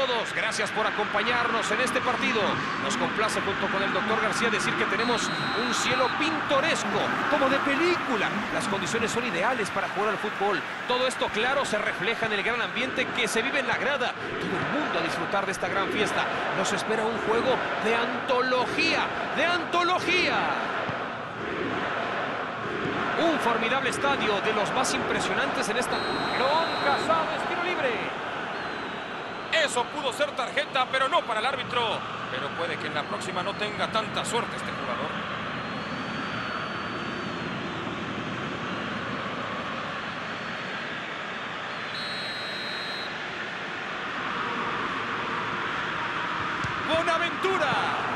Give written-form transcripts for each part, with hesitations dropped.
todos, gracias por acompañarnos en este partido. Nos complace junto con el doctor García decir que tenemos un cielo pintoresco, como de película. Las condiciones son ideales para jugar al fútbol. Todo esto, claro, se refleja en el gran ambiente que se vive en la grada. Todo el mundo a disfrutar de esta gran fiesta. Nos espera un juego de antología, ¡de antología! Un formidable estadio, de los más impresionantes en esta... Ron Casado, tiro libre. Eso pudo ser tarjeta, pero no para el árbitro. Pero puede que en la próxima no tenga tanta suerte este jugador. ¡Bonaventura!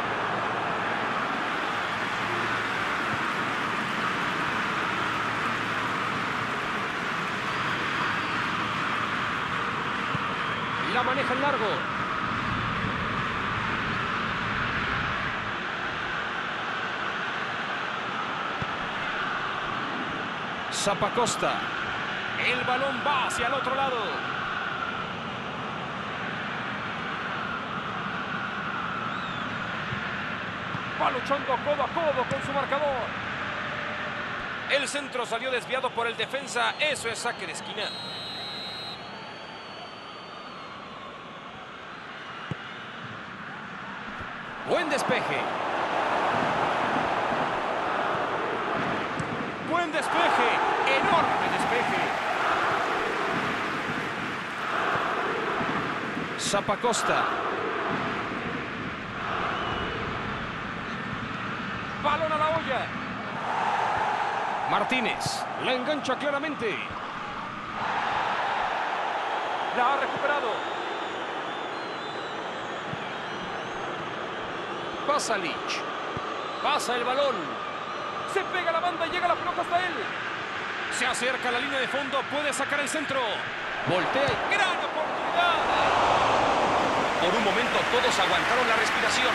La maneja en largo. Zappacosta. El balón va hacia el otro lado. Va luchando codo a codo con su marcador. El centro salió desviado por el defensa. Eso es saque de esquina. Buen despeje. Buen despeje. Enorme despeje. Zappacosta. Balón a la olla. Martínez. La engancha claramente. La ha recuperado. Pasa Lich. Pasa el balón. Se pega la banda y llega la pelota hasta él. Se acerca a la línea de fondo. Puede sacar el centro. Voltea. ¡Gran oportunidad! Por un momento todos aguantaron la respiración.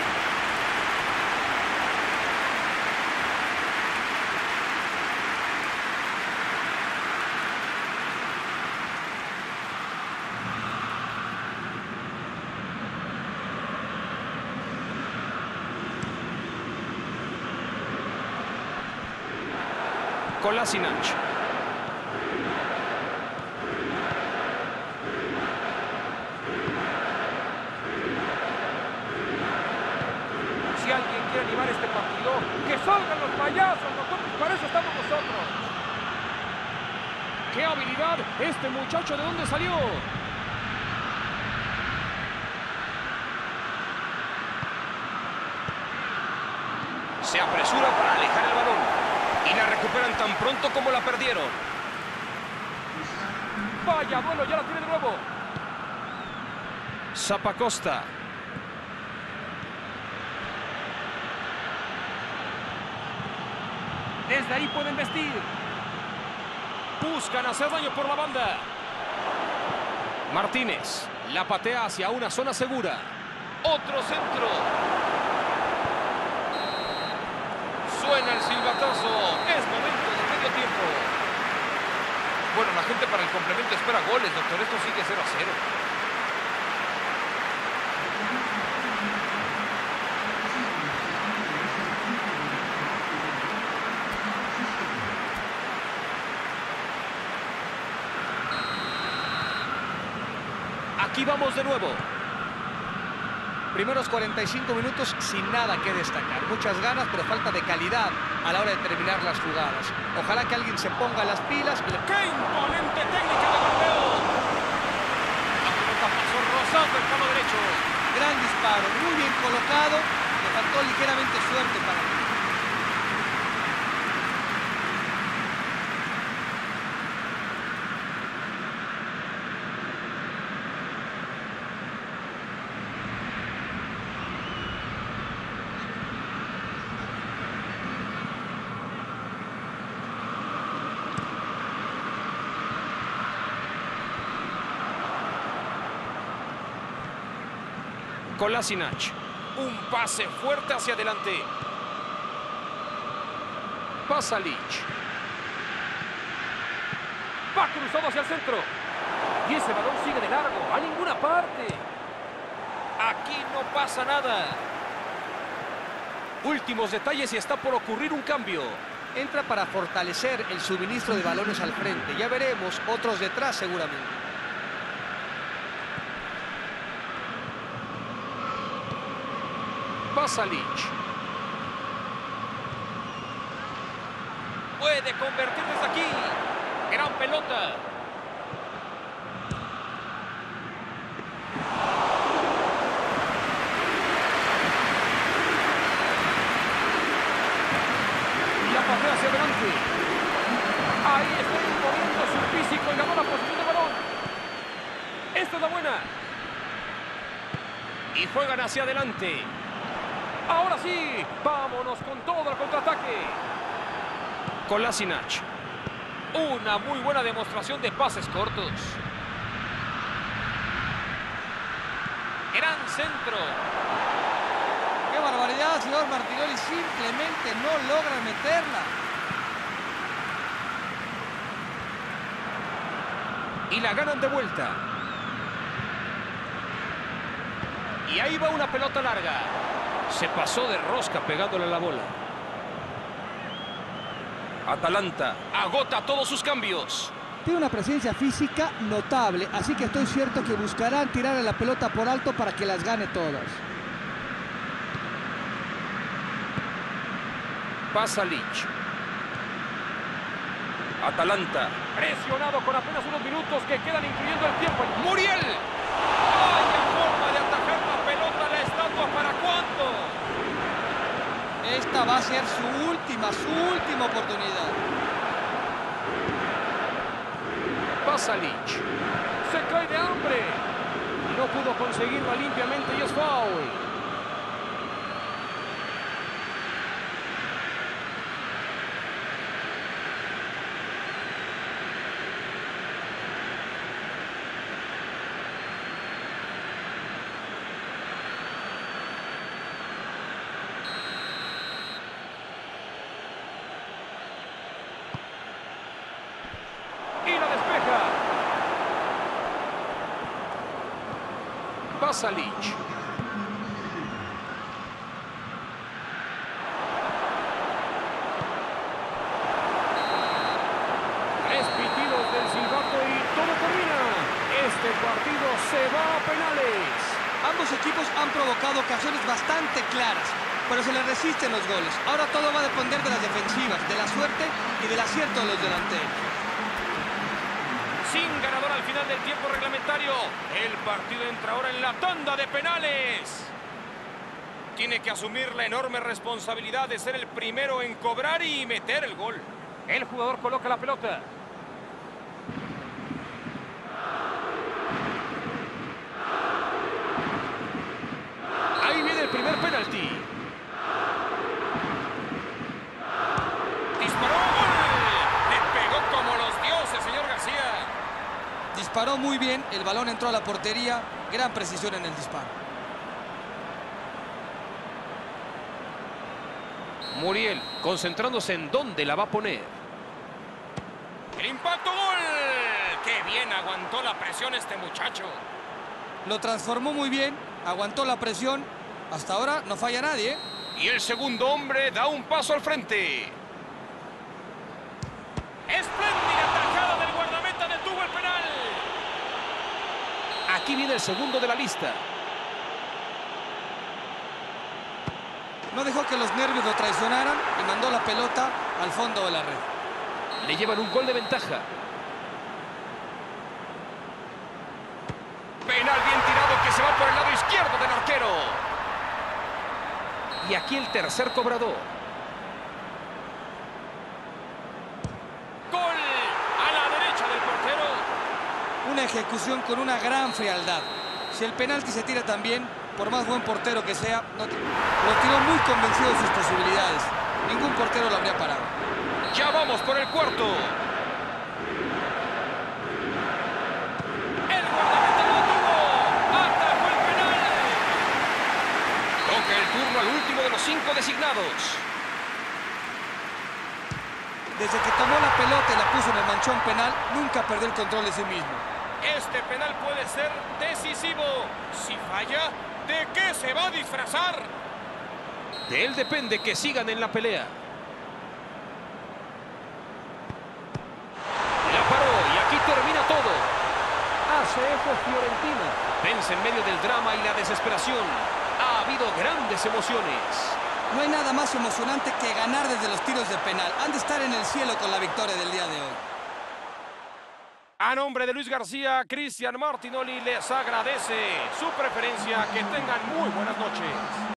Kolasinac. Si alguien quiere animar este partido, que salgan los payasos. Nosotros, para eso estamos nosotros. ¡Qué habilidad! Este muchacho, ¿de dónde salió? Se apresura para alejar el balón. Y la recuperan tan pronto como la perdieron. Vaya, duelo, ya la tiene de nuevo. Zappacosta. Desde ahí pueden vestir. Buscan hacer daño por la banda. Martínez. La patea hacia una zona segura. Otro centro. Suena el silbatazo. Es momento de medio tiempo. Bueno, la gente para el complemento espera goles, doctor. Esto sigue 0-0. Aquí vamos de nuevo. Primeros 45 minutos sin nada que destacar. Muchas ganas, pero falta de calidad a la hora de terminar las jugadas. Ojalá que alguien se ponga las pilas. ¡Qué imponente técnica de golpeo! La pelota pasó rozando el palo derecho. Gran disparo, muy bien colocado. Le faltó ligeramente suerte para mí. Kolasinac. Un pase fuerte hacia adelante. Pasa Lich. Va cruzado hacia el centro. Y ese balón sigue de largo, a ninguna parte. Aquí no pasa nada. Últimos detalles y está por ocurrir un cambio. Entra para fortalecer el suministro de balones al frente. Ya veremos otros detrás seguramente. Pasalic. Puede convertir desde aquí. Gran pelota. Y la pasea hacia adelante. Ahí está imponiendo su físico y ganó la posición de balón. Esta es la buena. Y juegan hacia adelante. Ahora sí, vámonos con todo el contraataque. Kolasinac. Una muy buena demostración de pases cortos. Gran centro. ¡Qué barbaridad, señor Martinoli! Simplemente no logra meterla. Y la ganan de vuelta. Y ahí va una pelota larga. Se pasó de rosca pegándole la bola. Atalanta agota todos sus cambios. Tiene una presencia física notable, así que estoy cierto que buscarán tirarle la pelota por alto para que las gane todas. Pasalic. Atalanta. Presionado con apenas unos minutos que quedan incluyendo el tiempo. Muriel. Vaya forma de atajar la pelota a la estatua. ¿Para cuándo? Esta va a ser su última oportunidad. Pasalic. Se cae de hambre. No pudo conseguirla limpiamente y es foul. Y la despeja. Pasalic. Tres pitidos del silbato y todo termina. Este partido se va a penales. Ambos equipos han provocado ocasiones bastante claras, pero se les resisten los goles. Ahora todo va a depender de las defensivas, de la suerte y del acierto de los delanteros. Sin ganador al final del tiempo reglamentario. El partido entra ahora en la tanda de penales. Tiene que asumir la enorme responsabilidad de ser el primero en cobrar y meter el gol. El jugador coloca la pelota. Ahí viene el primer penalti. Disparó. ¡Gol! Le pegó como los dioses, señor García. Disparó muy bien, el balón entró a la portería, gran precisión en el disparo. Muriel, concentrándose en dónde la va a poner. El impacto, gol. ¡Qué bien aguantó la presión este muchacho! Lo transformó muy bien, aguantó la presión. Hasta ahora no falla nadie, ¿eh? Y el segundo hombre da un paso al frente. ¡Espléndida tajada del guardameta! ¡Detuvo el penal! Aquí viene el segundo de la lista. No dejó que los nervios lo traicionaran y mandó la pelota al fondo de la red. Le llevan un gol de ventaja. Penal bien tirado que se va por el lado izquierdo del arquero. Y aquí el tercer cobrador. Gol a la derecha del portero. Una ejecución con una gran frialdad. Si el penalti se tira también, por más buen portero que sea, lo tiró muy convencido de sus posibilidades. Ningún portero lo habría parado. Ya vamos por el cuarto. El guardameta lo tuvo. Atajó el penal. Toca el turno al último de los 5 designados. Desde que tomó la pelota y la puso en el manchón penal, nunca perdió el control de sí mismo. Este penal puede ser decisivo. Si falla, ¿de qué se va a disfrazar? De él depende que sigan en la pelea. La paró y aquí termina todo. Hace eso Fiorentina. Vence en medio del drama y la desesperación. Ha habido grandes emociones. No hay nada más emocionante que ganar desde los tiros de penal. Han de estar en el cielo con la victoria del día de hoy. A nombre de Luis García, Cristian Martinoli les agradece su preferencia. Que tengan muy buenas noches.